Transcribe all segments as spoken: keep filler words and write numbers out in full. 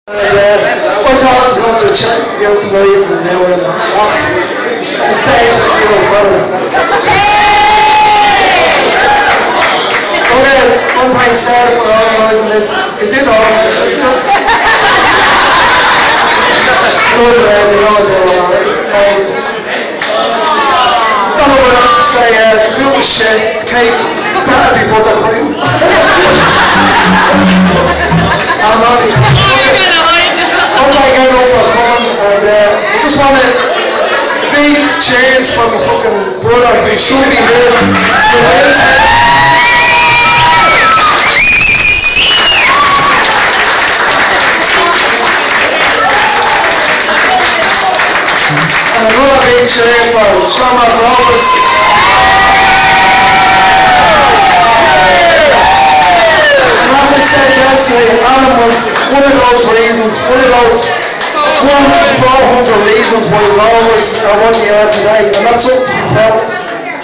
And uh, what happens after check you to me and now and want to stay with you further. Okay, one thing Sarah for organising this, it did organise this stuff. Good man, you know they were alright, always. Don't know what else to say, uh, the food was shit, cake, better be buttercream. I'm only. I'm like going over a pond and uh, I just want a big chance for my fucking brother who should be here. And another big cheer for Shamrock Rovers. And as I said yesterday, Alan was one of those reasons, one of those one four hundred reasons why Rovers are what they are today, and that's something to be proud of.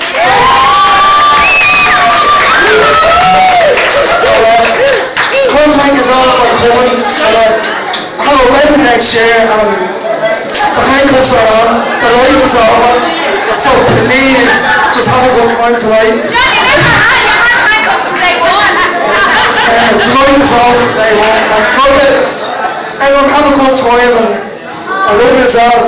So, uh, one thing is all for coming, and uh, I have a wedding next year, and the handcuffs are on, the life is over, so please, just have a good time tonight. Uh, the life is over, they won't, and love it. Everyone have a good time, and I love it all.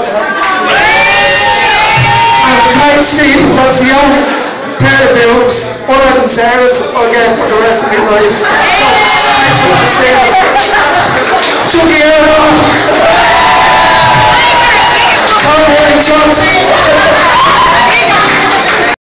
And thanks Steve, that's the only pair of boobs, other than Sarah's, I'll get for the rest of my life. So, thanks for that, Steve. Shut the air off! Come on, Johnson!